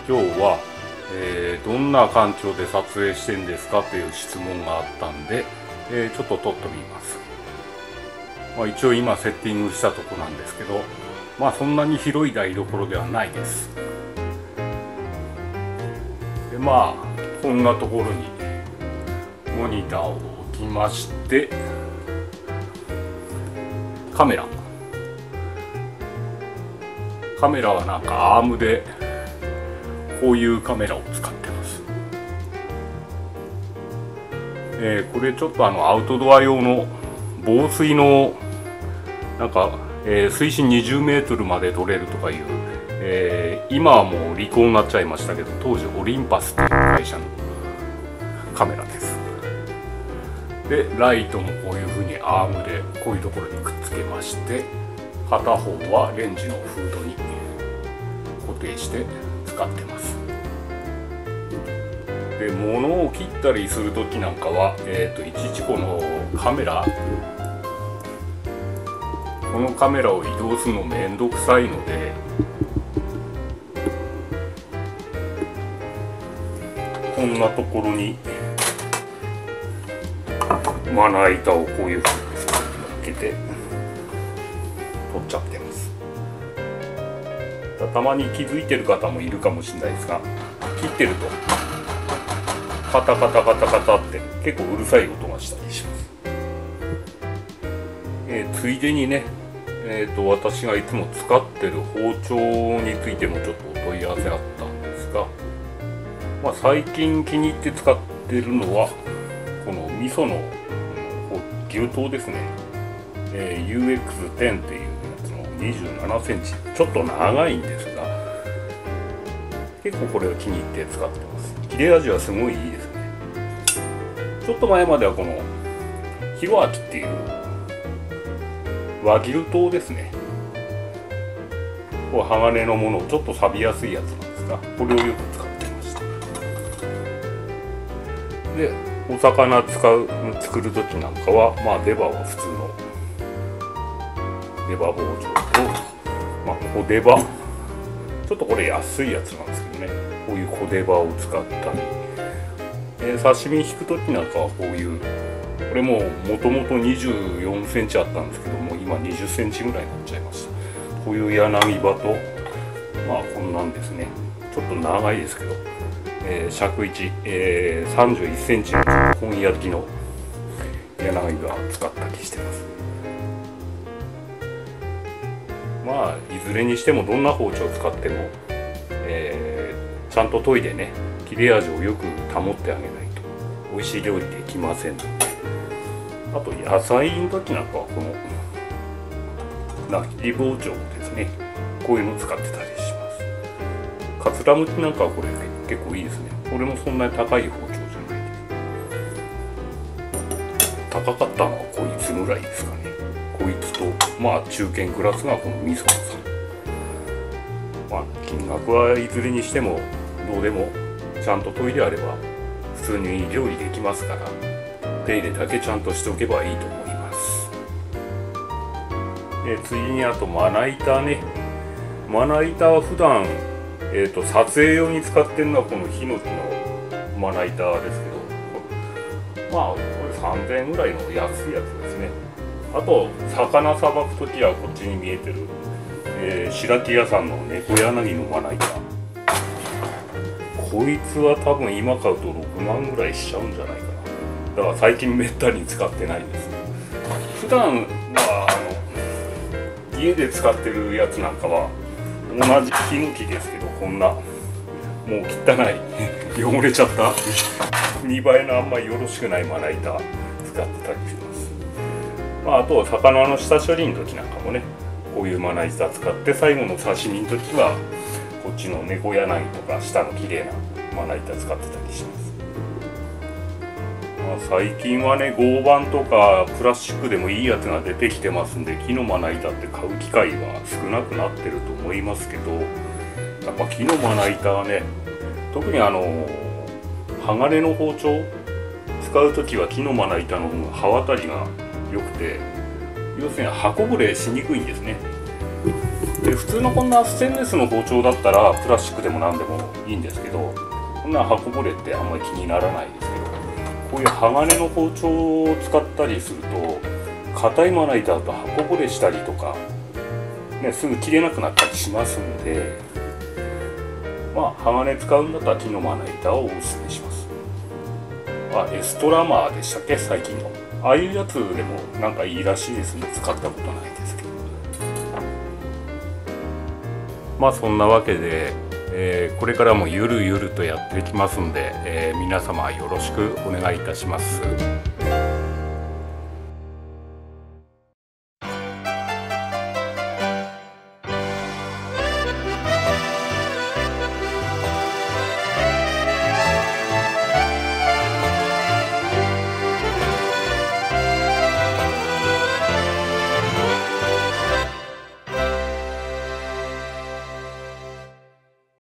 今日は、どんな環境で撮影してんですかという質問があったんで、ちょっと撮ってみます。一応今セッティングしたとこなんですけど、そんなに広い台所ではないです。でこんなところにモニターを置きまして、カメラはなんかアームでこういうカメラを使ってます。これちょっとアウトドア用の防水のなんか、水深20メートルまで撮れるとかいう、今はもう離婚になっちゃいましたけど、当時オリンパスっていう会社のカメラです。でライトもこういう風にアームでこういうところにくっつけまして、片方はレンジのフードに固定して使ってます。で物を切ったりする時なんかは、いちいちこのカメラを移動するのめんどくさいので、こんなところにまな板をこういうふうに乗っけて取っちゃってます。たまに気づいてる方もいるかもしれないですが、切ってるとカタカタカタカタって結構うるさい音がしたりします。ついでにね、私がいつも使ってる包丁についてもちょっとお問い合わせあったんですが、最近気に入って使ってるのはこの味噌の牛刀ですね、UX10 っていうやつの27センチ、ちょっと長いんですが、結構これを気に入って使ってます。切れ味はすごいいいですね。ちょっと前まではこのヒロアキっていう和牛刀ですね、鋼のものをちょっと錆びやすいやつなんですが、これをよく使ってました。でお魚作る時なんかは、レバーは普通のレバー包丁と、小出刃、ちょっとこれ安いやつなんですけどね、こういう小出刃を使ったり、刺身引く時なんかはこういう、これもともと24センチあったんですけども、今20センチぐらいになっちゃいました。こういう柳刃と、こんなんですね、ちょっと長いですけど、尺1、31センチの本焼きの柳刃を使ったりしてます。いずれにしてもどんな包丁を使っても、ちゃんと研いでね、切れ味をよく保ってあげないと美味しい料理できませんので。あと野菜の時なんかはこの菜切り包丁ですね、こういうのを使ってたりします。かつらむきなんかはこれ結構いいですね。これもそんなに高い包丁じゃないです。高かったのはこいつぐらいですかね。こいつと中堅クラスがこの味噌さん。金額はいずれにしてもどうでもちゃんと研いであれば普通に料理できますから、手入れだけちゃんとしておけばいいと思います。次にあとまな板ね。まな板は普段撮影用に使ってるのはこのヒノキのまな板ですけど、これ3000円ぐらいの安いやつですね。あと魚さばくときはこっちに見えてる、白木屋さんの猫柳のまな板、こいつは多分今買うと6万ぐらいしちゃうんじゃないかな。だから最近めったに使ってないです。普段は家で使ってるやつなんかは同じヒノキですけど、こんなもう汚い汚れちゃった見栄えのあんまりよろしくないまな板使ってたりします。あとは魚の下処理の時なんかもね、こういうまな板使って、最後の刺身の時はこっちの猫柳とか下の綺麗なまな板使ってたりします。最近はね、合板とかプラスチックでもいいやつが出てきてますんで、木のまな板って買う機会は少なくなってると思いますけど、やっぱ木のまな板はね、特に鋼の包丁使う時は木のまな板の方が刃渡りが良くて、要するに刃こぼれしにくいんですね。でで普通のこんなステンレスの包丁だったらプラスチックでも何でもいいんですけど、こんな刃こぼれってあんまり気にならないですけど、こういう鋼の包丁を使ったりすると硬いまな板だと刃こぼれしたりとか、ね、すぐ切れなくなったりしますんで、まあ鋼使うんだったら木のまな板をおすすめします。エストラマーでしたっけ、最近のああいうやつでもなんかいいらしいですね。使ったことないですけど、まあそんなわけで、これからもゆるゆるとやっていきますんで、皆様よろしくお願いいたします。